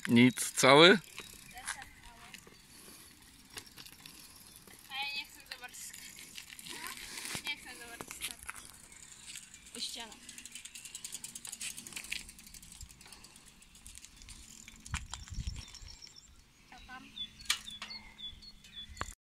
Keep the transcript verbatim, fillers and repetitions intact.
Nic, cały? A ja nie chcę zobaczyć. Nie chcę zobaczyć. O ścianę.